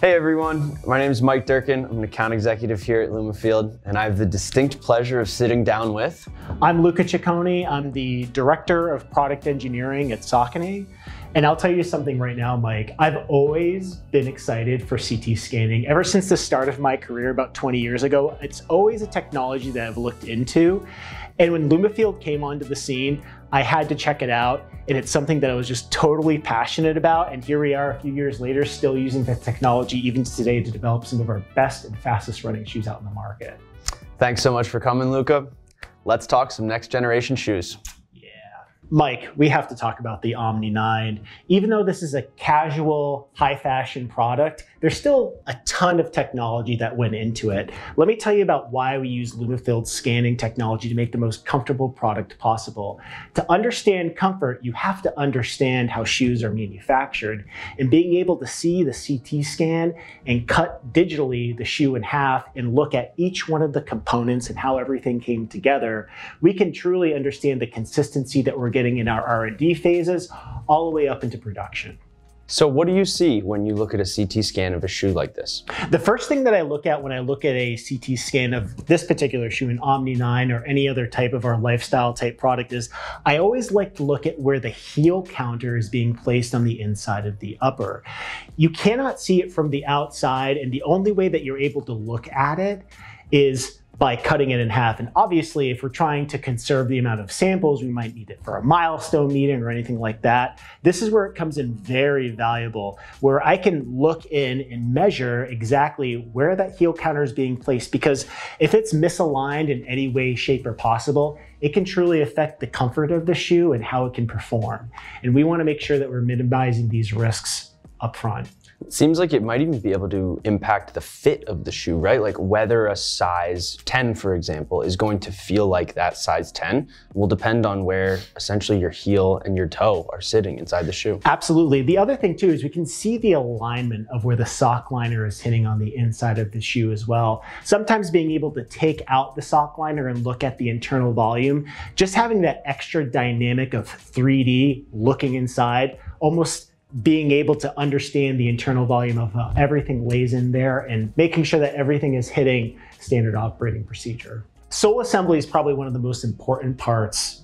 Hey everyone, my name is Mike Durkin. I'm an account executive here at Lumafield, and I have the distinct pleasure of sitting down with... I'm Luca Ciccone. I'm the Director of Product Engineering at Saucony. And I'll tell you something right now, Mike. I've always been excited for CT scanning. Ever since the start of my career about 20 years ago, it's always a technology that I've looked into. And when Lumafield came onto the scene, I had to check it out. And it's something that I was just totally passionate about. And here we are a few years later, still using the technology even today to develop some of our best and fastest running shoes out in the market. Thanks so much for coming, Luca. Let's talk some next generation shoes. Mike, we have to talk about the Omni 9. Even though this is a casual, high fashion product, there's still a ton of technology that went into it. Let me tell you about why we use Lumafield scanning technology to make the most comfortable product possible. To understand comfort, you have to understand how shoes are manufactured. And being able to see the CT scan and cut digitally the shoe in half and look at each one of the components and how everything came together, we can truly understand the consistency that we're getting in our R&D phases all the way up into production. So what do you see when you look at a CT scan of a shoe like this? The first thing that I look at when I look at a CT scan of this particular shoe, an Omni 9 or any other type of our lifestyle type product, is I always like to look at where the heel counter is being placed on the inside of the upper. You cannot see it from the outside, and the only way that you're able to look at it is by cutting it in half. And obviously, if we're trying to conserve the amount of samples, we might need it for a milestone meeting or anything like that. This is where it comes in very valuable, where I can look in and measure exactly where that heel counter is being placed, because if it's misaligned in any way, shape, or possible, it can truly affect the comfort of the shoe and how it can perform. And we want to make sure that we're minimizing these risks up front. It seems like it might even be able to impact the fit of the shoe, right? Like whether a size 10, for example, is going to feel like that size 10 will depend on where essentially your heel and your toe are sitting inside the shoe. Absolutely. The other thing too is we can see the alignment of where the sock liner is hitting on the inside of the shoe as well. Sometimes being able to take out the sock liner and look at the internal volume, just having that extra dynamic of 3D looking inside, almost being able to understand the internal volume of how everything lays in there and making sure that everything is hitting standard operating procedure. Sole assembly is probably one of the most important parts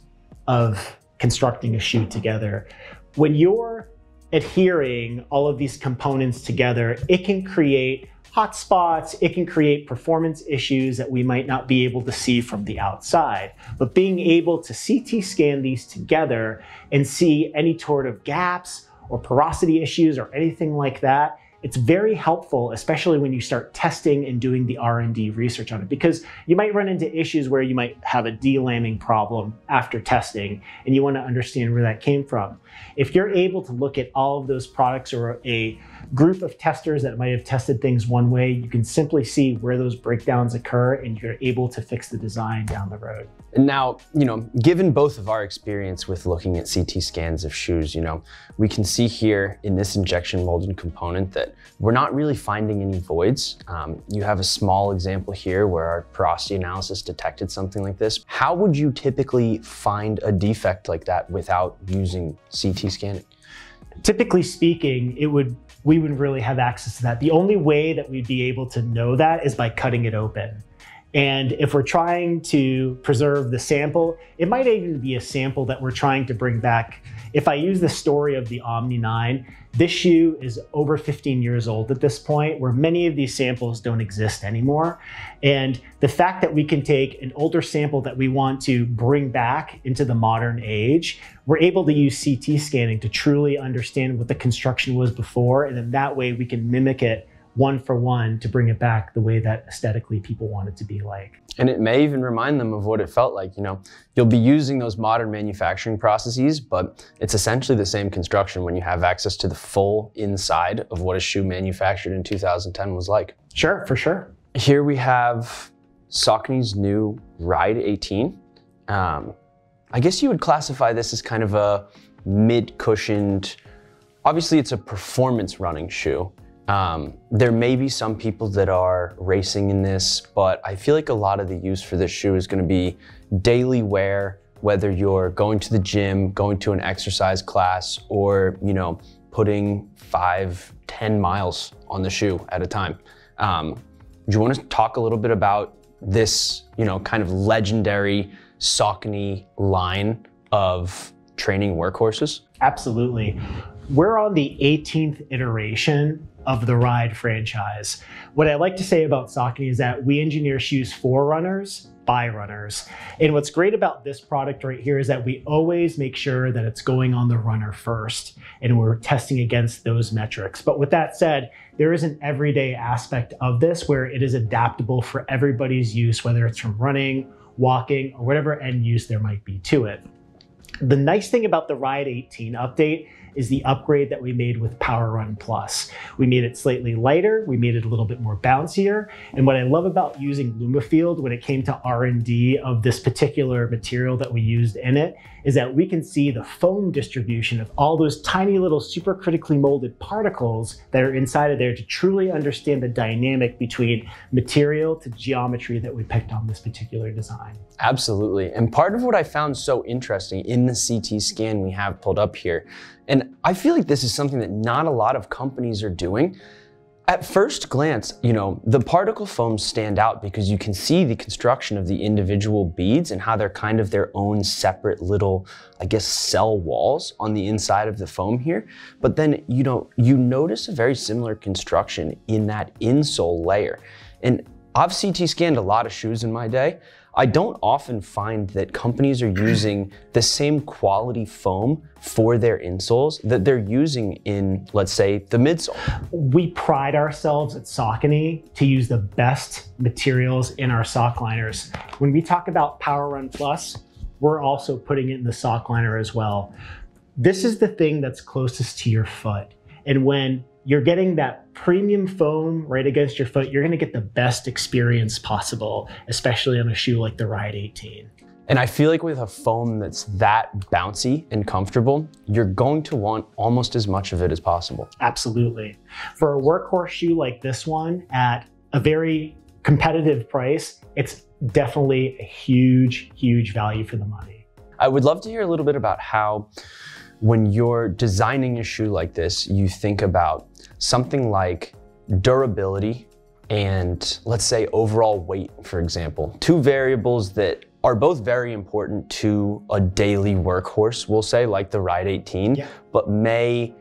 of constructing a shoe together. When you're adhering all of these components together, it can create hot spots, it can create performance issues that we might not be able to see from the outside. But being able to CT scan these together and see any sort of gaps or porosity issues or anything like that, it's very helpful, especially when you start testing and doing the R&D research on it, because you might run into issues where you might have a delamming problem after testing and you want to understand where that came from. If you're able to look at all of those products or a group of testers that might have tested things one way, you can simply see where those breakdowns occur and you're able to fix the design down the road. Now, given both of our experience with looking at CT scans of shoes, we can see here in this injection molded component that we're not really finding any voids. You have a small example here where our porosity analysis detected something like this. How would you typically find a defect like that without using CT scanning? Typically speaking, we wouldn't really have access to that. The only way that we'd be able to know that is by cutting it open. And if we're trying to preserve the sample, it might even be a sample that we're trying to bring back. If I use the story of the Omni 9, this shoe is over 15 years old at this point, where many of these samples don't exist anymore. And the fact that we can take an older sample that we want to bring back into the modern age, we're able to use CT scanning to truly understand what the construction was before. And then that way we can mimic it one for one to bring it back the way that aesthetically people want it to be like. And it may even remind them of what it felt like. You'll be using those modern manufacturing processes, but it's essentially the same construction when you have access to the full inside of what a shoe manufactured in 2010 was like. Sure, for sure. Here we have Saucony's new Ride 18. I guess you would classify this as kind of a mid-cushioned, obviously it's a performance running shoe. There may be some people that are racing in this, but I feel like a lot of the use for this shoe is going to be daily wear, whether you're going to the gym, going to an exercise class, or, putting 5-10 miles on the shoe at a time. Do you want to talk a little bit about this, kind of legendary Saucony line of training workhorses? Absolutely. We're on the 18th iteration of the Ride franchise. What I like to say about Saucony is that we engineer shoes for runners, by runners. And what's great about this product right here is that we always make sure that it's going on the runner first, and we're testing against those metrics. But with that said, there is an everyday aspect of this where it is adaptable for everybody's use, whether it's from running, walking, or whatever end use there might be to it. The nice thing about the Ride 18 update is the upgrade that we made with Power Run Plus. We made it slightly lighter, we made it a little bit more bouncier, and what I love about using Lumafield when it came to R&D of this particular material that we used in it is that we can see the foam distribution of all those tiny little super critically molded particles that are inside of there to truly understand the dynamic between material to geometry that we picked on this particular design. Absolutely. And part of what I found so interesting in the CT scan we have pulled up here, and I feel like this is something that not a lot of companies are doing. At first glance, the particle foams stand out because you can see the construction of the individual beads and how they're kind of their own separate little, cell walls on the inside of the foam here. But then, you notice a very similar construction in that insole layer. And I've CT scanned a lot of shoes in my day. I don't often find that companies are using the same quality foam for their insoles that they're using in, let's say, the midsole. We pride ourselves at Saucony to use the best materials in our sock liners. When we talk about Power Run Plus, we're also putting it in the sock liner as well. This is the thing that's closest to your foot. And when you're getting that premium foam right against your foot, you're gonna get the best experience possible, especially on a shoe like the Ride 18. And I feel like with a foam that's that bouncy and comfortable, you're going to want almost as much of it as possible. Absolutely. For a workhorse shoe like this one at a very competitive price, it's definitely a huge, huge value for the money. I would love to hear a little bit about how, when you're designing a shoe like this, you think about something like durability and, let's say, overall weight, for example. Two variables that are both very important to a daily workhorse, we'll say, like the Ride 18, but may,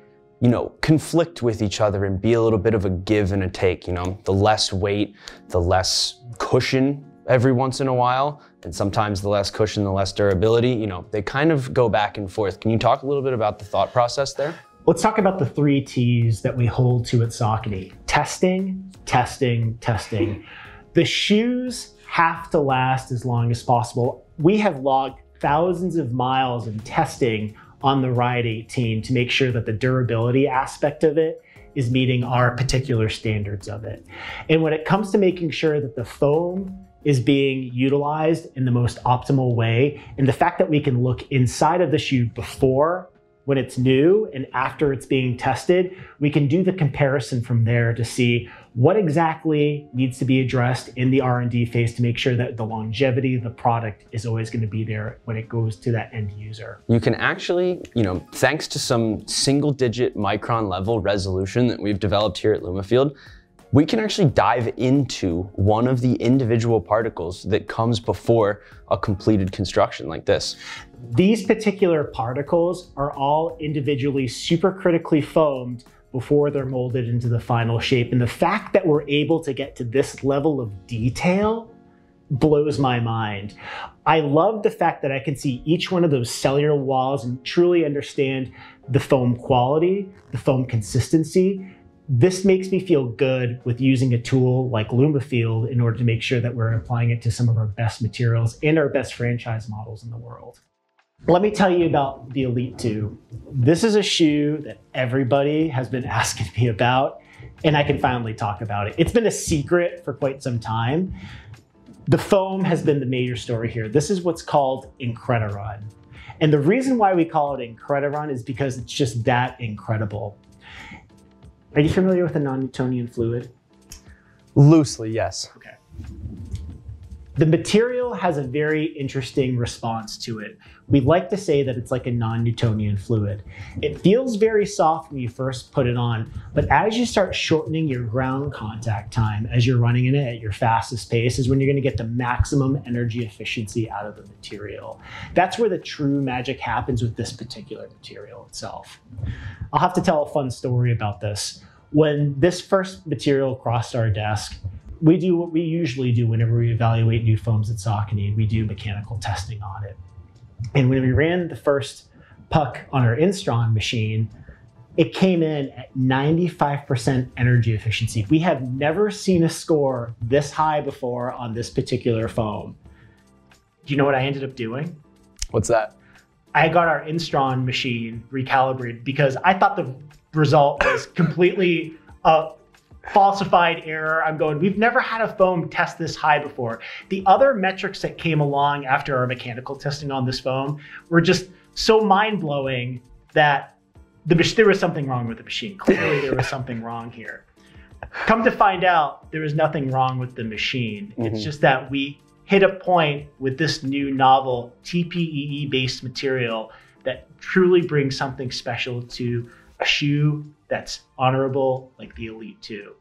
conflict with each other and be a little bit of a give and a take. The less weight, the less cushion every once in a while, and sometimes the less cushion, the less durability, they kind of go back and forth. Can you talk a little bit about the thought process there? Let's talk about the 3 T's that we hold to at Saucony. Testing, testing, testing. The shoes have to last as long as possible. We have logged thousands of miles in testing on the Ride 18 to make sure that the durability aspect of it is meeting our particular standards of it. And when it comes to making sure that the foam is being utilized in the most optimal way, and the fact that we can look inside of the shoe before, when it's new, and after it's being tested, we can do the comparison from there to see what exactly needs to be addressed in the R&D phase to make sure that the longevity of the product is always going to be there when it goes to that end user. You can actually, thanks to some single-digit micron level resolution that we've developed here at Lumafield, we can actually dive into one of the individual particles that comes before a completed construction like this. These particular particles are all individually supercritically foamed before they're molded into the final shape. And the fact that we're able to get to this level of detail blows my mind. I love the fact that I can see each one of those cellular walls and truly understand the foam quality, the foam consistency. This makes me feel good with using a tool like Lumafield in order to make sure that we're applying it to some of our best materials and our best franchise models in the world. Let me tell you about the Elite 2. This is a shoe that everybody has been asking me about, and I can finally talk about it. It's been a secret for quite some time. The foam has been the major story here. This is what's called Incrediron. And the reason why we call it Incrediron is because it's just that incredible. Are you familiar with a non-Newtonian fluid? Loosely, yes. Okay. The material has a very interesting response to it. We like to say that it's like a non-Newtonian fluid. It feels very soft when you first put it on, but as you start shortening your ground contact time, as you're running in it at your fastest pace, is when you're gonna get the maximum energy efficiency out of the material. That's where the true magic happens with this particular material itself. I'll have to tell a fun story about this. When this first material crossed our desk, we do what we usually do whenever we evaluate new foams at Saucony. We do mechanical testing on it. And when we ran the first puck on our Instron machine, it came in at 95% energy efficiency. We have never seen a score this high before on this particular foam. Do you know what I ended up doing? What's that? I got our Instron machine recalibrated because I thought the result was completely falsified error. I'm going, we've never had a foam test this high before. The other metrics that came along after our mechanical testing on this foam were just so mind-blowing that there was something wrong with the machine. Clearly there was something wrong here. Come to find out, there was nothing wrong with the machine. It's just that we hit a point with this new novel TPEE-based material that truly brings something special to a shoe that's honorable like the Elite 2.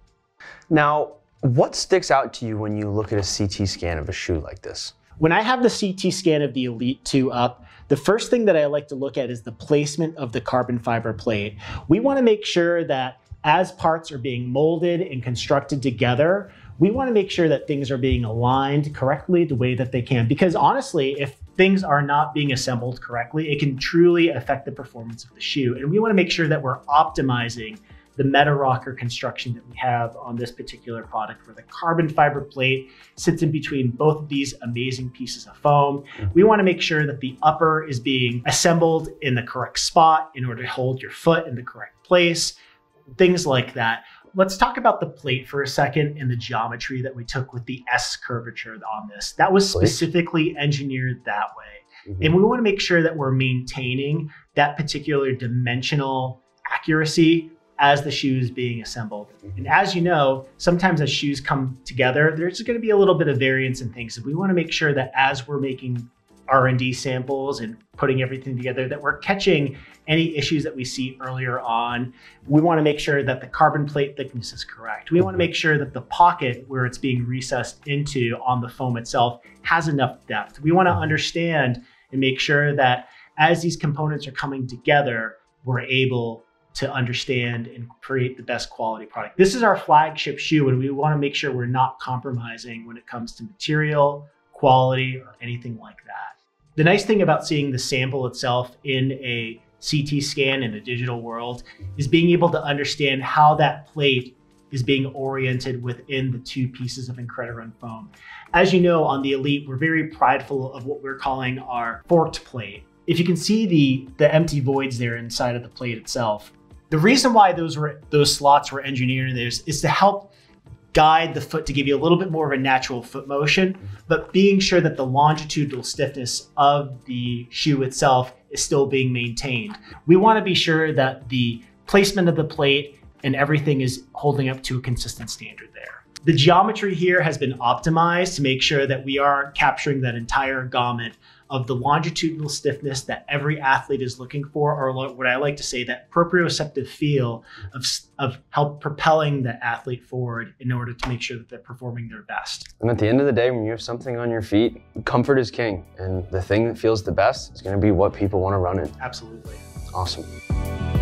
Now, what sticks out to you when you look at a CT scan of a shoe like this? When I have the CT scan of the Elite 2 up, the first thing that I like to look at is the placement of the carbon fiber plate. We want to make sure that as parts are being molded and constructed together, we want to make sure that things are being aligned correctly the way that they can. Because honestly, if things are not being assembled correctly, it can truly affect the performance of the shoe. And we want to make sure that we're optimizing the meta rocker construction that we have on this particular product, where the carbon fiber plate sits in between both of these amazing pieces of foam. We want to make sure that the upper is being assembled in the correct spot in order to hold your foot in the correct place, things like that. Let's talk about the plate for a second and the geometry that we took with the S curvature on this. That was specifically engineered that way. And we want to make sure that we're maintaining that particular dimensional accuracy as the shoe is being assembled. And as you know, sometimes as shoes come together, there's going to be a little bit of variance in things. So we want to make sure that as we're making R&D samples and putting everything together, that we're catching any issues that we see earlier on. We want to make sure that the carbon plate thickness is correct. We want to make sure that the pocket where it's being recessed into on the foam itself has enough depth. We want to understand and make sure that as these components are coming together, we're able to understand and create the best quality product. This is our flagship shoe, and we want to make sure we're not compromising when it comes to material, quality, or anything like that. The nice thing about seeing the sample itself in a CT scan in a digital world is being able to understand how that plate is being oriented within the two pieces of Incrediron foam. As you know, on the Elite, we're very prideful of what we're calling our forked plate. If you can see the empty voids there inside of the plate itself, the reason why those slots were engineered in there is to help guide the foot to give you a little bit more of a natural foot motion, but being sure that the longitudinal stiffness of the shoe itself is still being maintained. We want to be sure that the placement of the plate and everything is holding up to a consistent standard there. The geometry here has been optimized to make sure that we are capturing that entire gamut of the longitudinal stiffness that every athlete is looking for, or what I like to say, that proprioceptive feel of help propelling the athlete forward in order to make sure that they're performing their best. And at the end of the day, when you have something on your feet, comfort is king. And the thing that feels the best is going to be what people want to run in. Absolutely. Awesome.